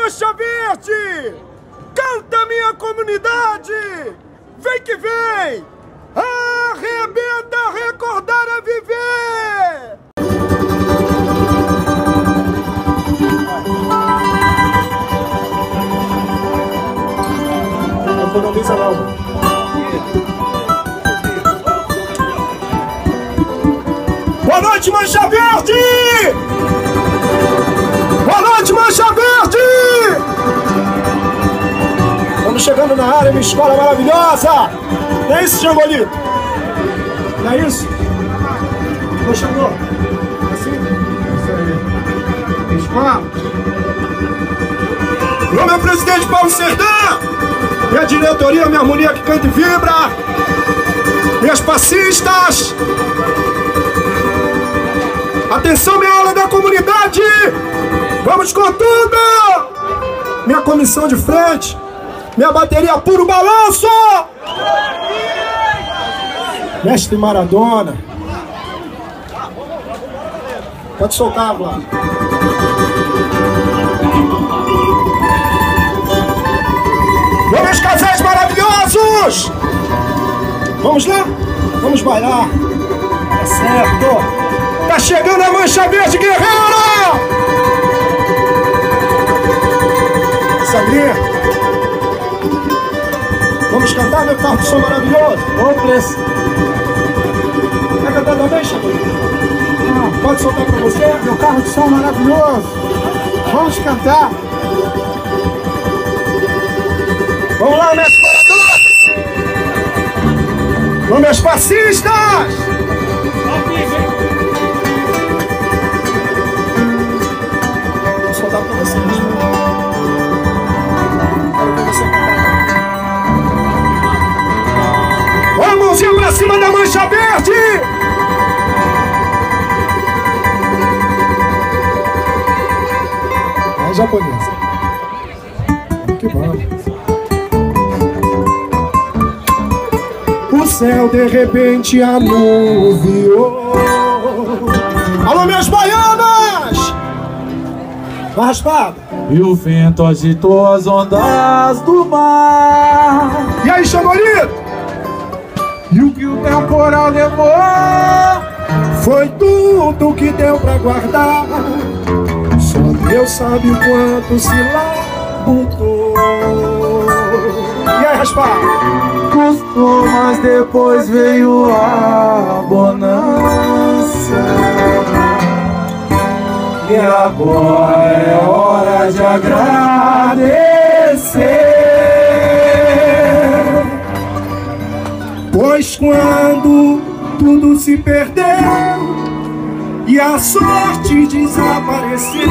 Mancha Verde! Canta, minha comunidade! Vem que vem! Arrebenta, recordar a viver! Não economiza não. Boa noite, Mancha Verde! Boa noite, Mancha Verde! Estamos chegando na área, minha escola maravilhosa! Não é isso, Jangolito? Não é isso? Não chegou? Assim? Isso aí. Escola! Meu nome é presidente Paulo Serdã! Minha diretoria, minha harmonia que canta e vibra! Minhas passistas! Atenção, minha aula da comunidade! Vamos com tudo! Minha comissão de frente! Minha bateria puro balanço! Mestre Maradona! Pode soltar, Vlad. Meus casais maravilhosos! Vamos lá? Vamos bailar! Tá certo! Tá chegando a Mancha Verde Guerreira! Sangria! Vamos cantar, meu carro de som maravilhoso? Ô, preço! Quer cantar também, Chaco? Não, pode soltar pra você? Meu carro de som maravilhoso! Vamos cantar! Vamos lá, mestre Maradona! Vamos, meus fascistas! Pra vocês. Vamos, mãozinha pra cima da Mancha Verde! É japonesa. Que bom. O céu de repente anuviou. Alô, minhas baianas! Vai raspado. E o vento agitou as ondas do mar. E aí, Chamorito? E o que o temporal levou foi tudo que deu pra guardar. Só Deus sabe o quanto se labutou. E aí, raspado? Custou, mas depois veio a bonança. E agora é hora de agradecer, pois quando tudo se perdeu e a sorte desapareceu,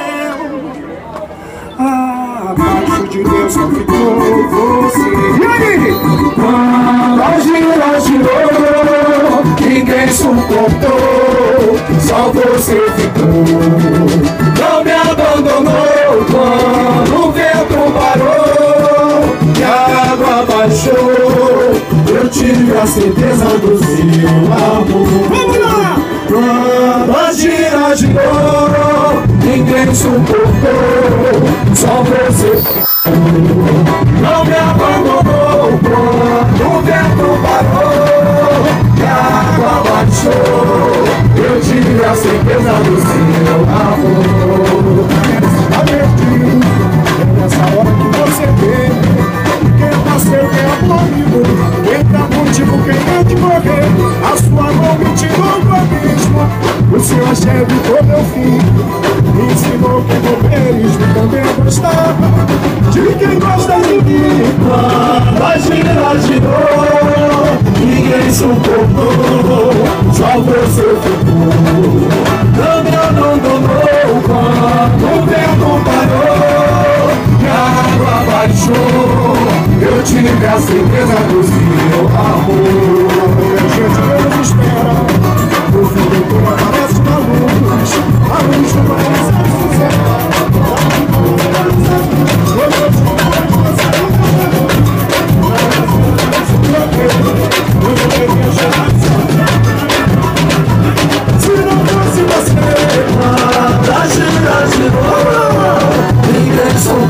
abaixo de Deus só ficou você. E aí? Quando a gira girou, ninguém suportou, só você ficou. Não me abandonou quando o vento parou e a água baixou. Eu tive a certeza do seu amor. Vamos lá! Quando a gira girou, ninguém suportou, só você ficou. Não me abandonou quando o vento parou e a água baixou. Eu tive a certeza do seu amor. Está perdido, é nessa hora que você vê quem nasceu, quem é amigo, quem tá contigo, quem é de morrer. A sua mão me tirou do abismo, o seu axé evitou meu fim. Me ensinou que companheirismo também gostava de quem gosta de mim. Quando a gira girou, ninguém suportou, só você ficou. Não me abandonou quando o vento parou e a água baixou. Eu tive a certeza do seu amor. A gente Deus espera, no fim do túnel aparece uma luz. A luz do mar se não fosse você, a gira girou, ninguém suportou.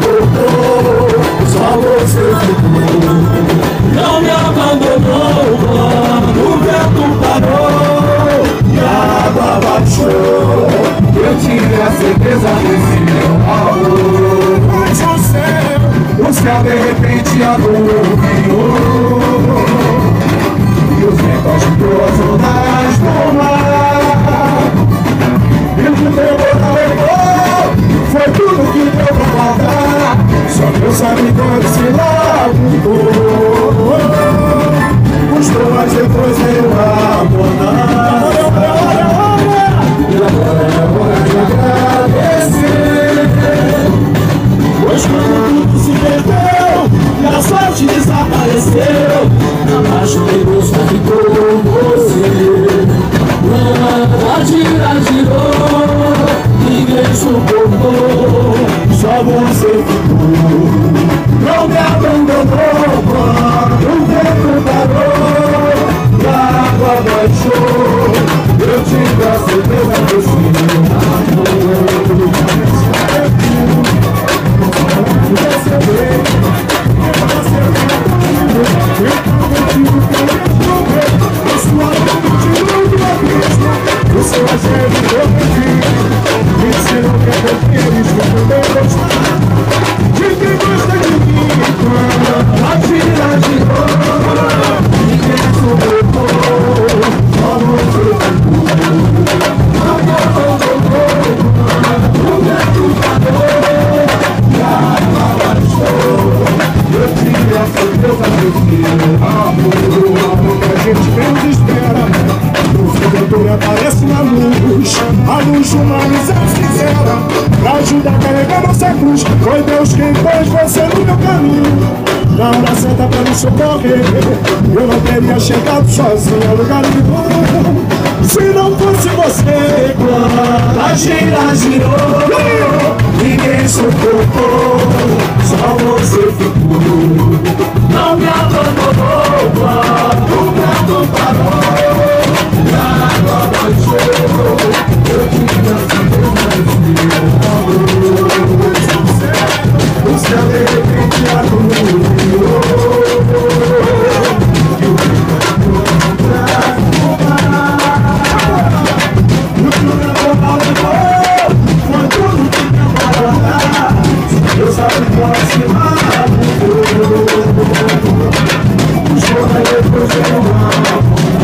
certeza desse meu amor. Mas o céu de repente anuviou, e os ventos agitou as ondas do mar, e o que pegou não levou, foi tudo que deu pra guardar. Só Deus sabe quando se lamujou, custou, mas depois veio a abandonar. E agora é hora de agradecer, pois quando tudo se perdeu e a sorte desapareceu, abaixo do gosto ficou você. A gira girou, ninguém suportou, só você ficou. Não me abandonou quando o vento parou e a água baixou. Eu tive a certeza do seu amor. O seu agente eu pedi, me ensinou que é feliz, que também gostar de quem gosta de mim. A gira girou, ninguém suportou, só você ficou. Não me abandonou, o vento parou e a água baixou. Eu tive a certeza do seu amor. O amor que a gente menos espera, aparece na luz, a luz humanizada sincera, pra ajudar a carregar nossa cruz. Foi Deus quem pôs você no meu caminho, na hora certa pra me socorrer. Eu não teria chegado sozinho a lugar nenhum se não fosse você. Quando a gira girou, ninguém suportou, só você ficou. Não me abandonou quando o vento parou e a água baixou. Eu tive a certeza do meu amor. O céu de repente anuviou, e o vento ficou atrás do mar. E o que o temporal levou foi tudo que deu pra guardar. Eu sabe qual se magoou, puxou na depois de uma.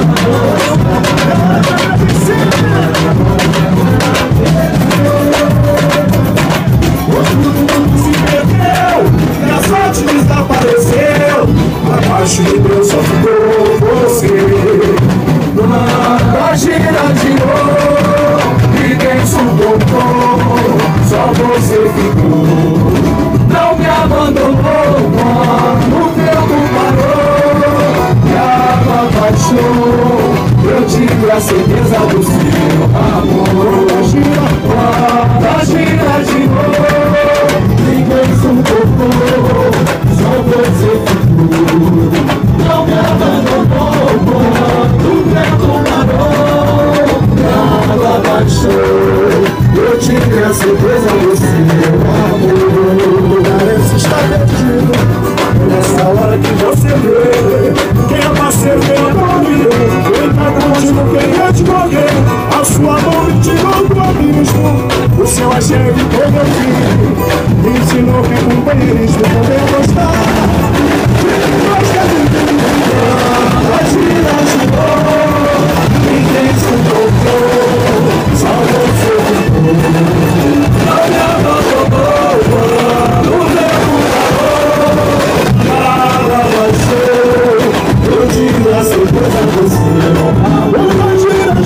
Tudo se perdeu e a sorte desapareceu, abaixo de Deus só ficou você. A gira girou, ninguém suportou, só você ficou. Não me abandonou quando o tempo parou e a água baixou. Eu tive a certeza do seu amor. A gira girou, ninguém suportou, só você ficou. Não me abandonou quando o vento parou e a água baixou. Eu tive a certeza do seu amor. Parece estar perdido nessa hora que você vê. Quem é parceiro, quem é amigo, quem tá contigo, quem é te morrer. A sua mão me tirou do abismo, o seu agente todo eu vi. Me ensinou que é companheirismo também gostar de quem gosta de mim. A gira girou, ninguém suportou, só você ficou. Não me abandonou quando o tempo parou, nada baixou. Eu tive a certeza do seu amor. A gira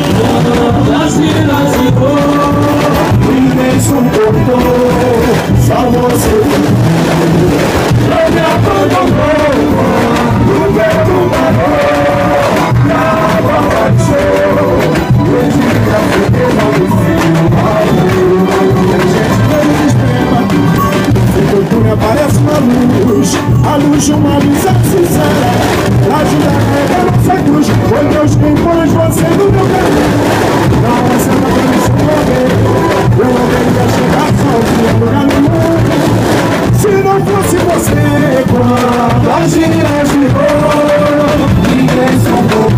girou, ninguém suportou, só você ficou. Não me abandonou quando o vento parou, nada baixou. Eu tive a certeza do seu amor. Cultura aparece na luz, a luz de uma visão sincera, pra ajudar a carregar nossa cruz. Foi Deus quem pôs você no meu caminho, na hora certa pra me socorrer. Eu não teria chegado sozinho a lugar nenhum se não fosse você. Quando a gira girou, ninguém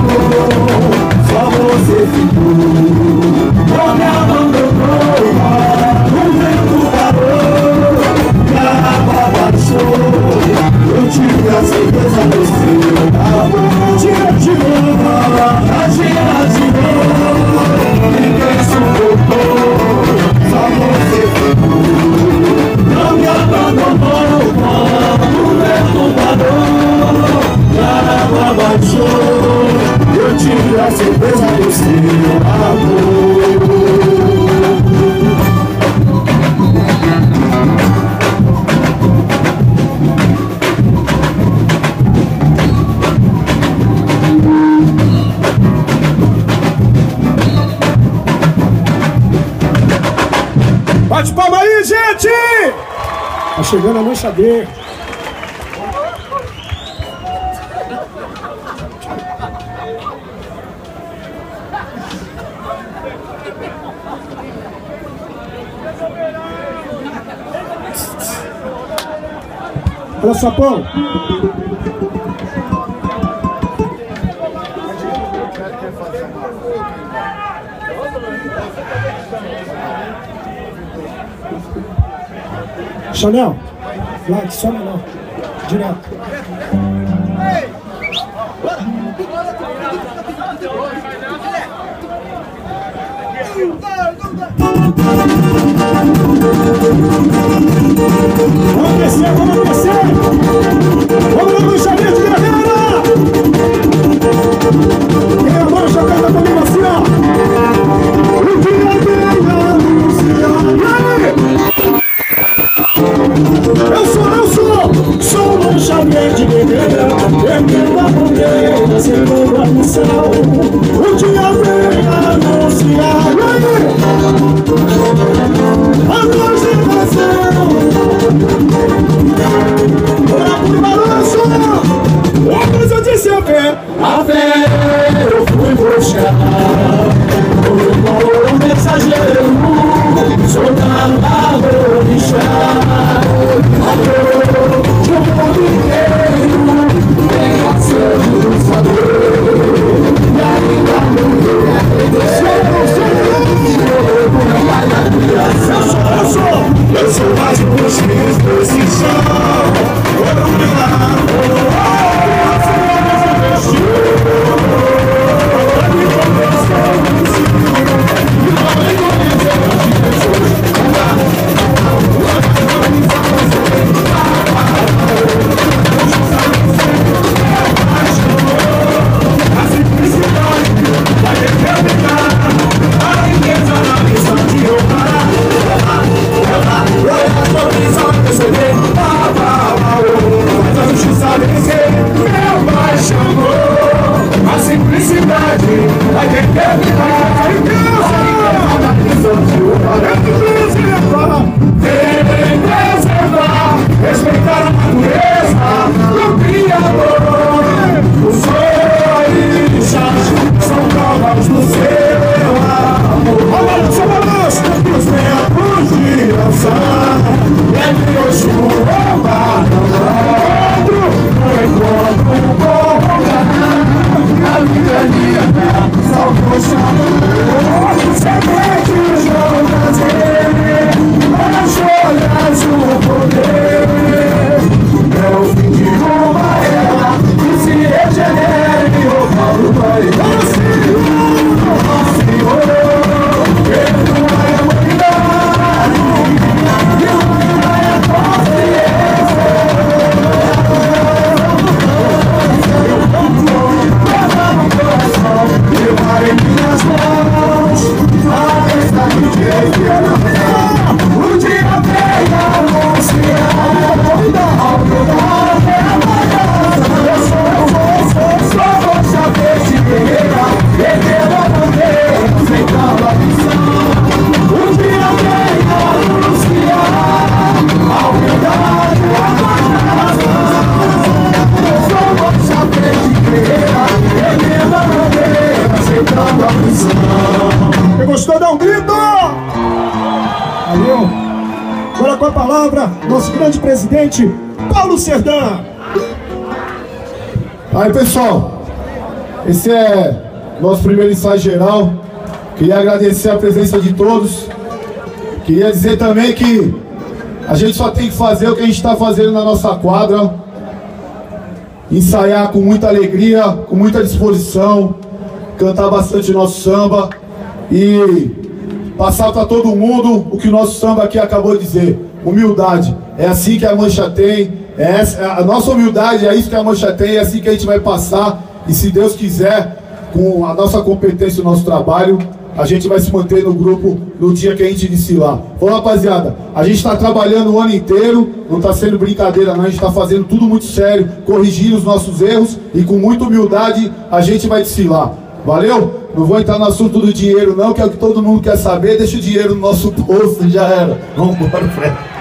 suportou, só você ficou. Não me abandonou. Bate palma aí, gente! Tá chegando a mancha B. Olha, Sapão. Chanel, lá, adiciona não, direto. Vamos descer, vamos descer! Vamos lá no Xavier de Guerreira! E agora já canta comigo assim, ó! O dia vem anunciar! Sou o Xavier de Guerreira, erguendo a bandeira, segundo a missão. O dia vem anunciar a conservação. Bora pro balanço! Mas eu disse a fé, eu fui buscar o valor mensageiro, soldado da orixá. De um mundo inteiro, vem a ser lutador. E ainda não eu sou mais um dos filhos desse chão. respeitar a natureza do Criador. Os orixás são provas do seu amor. Balança, balança, os tempos de dançar. É que hoje o roubar não outro. No encontro com o a litania salvou o chamar. Semente João trazer nas folhas o poder. É o fim de uma era que se regenere. O Paulo vai Senhor, perdoa a humanidade e uma é a consciência. Levar em minhas mãos a mensagem de esperança. O dia vem anunciar ao mudar a balança. Eu sou Xavier de Guerreira, erguendo a bandeira, aceitando a missão. O dia vem anunciar ao mudar a balança. Eu sou Xavier de Guerreira, erguendo a bandeira, aceitando a missão. Quem gostou, dá um grito! Valeu! Agora com a palavra, nosso grande presidente, Paulo Serdã. Aí, pessoal, esse é nosso primeiro ensaio geral. Queria agradecer a presença de todos. Queria dizer também que a gente só tem que fazer o que a gente está fazendo na nossa quadra. Ensaiar com muita alegria, com muita disposição, cantar bastante nosso samba e passar para todo mundo o que o nosso samba aqui acabou de dizer: humildade. É assim que a Mancha tem, a nossa humildade, é isso que a Mancha tem, é assim que a gente vai passar. E se Deus quiser, com a nossa competência e o nosso trabalho, a gente vai se manter no grupo no dia que a gente desfilar. Bom, rapaziada, a gente está trabalhando o ano inteiro, não está sendo brincadeira não, a gente está fazendo tudo muito sério, corrigindo os nossos erros e com muita humildade a gente vai desfilar. Valeu? Não vou entrar no assunto do dinheiro não, que é o que todo mundo quer saber. Deixa o dinheiro no nosso bolso, já era. Vamos embora, Fred.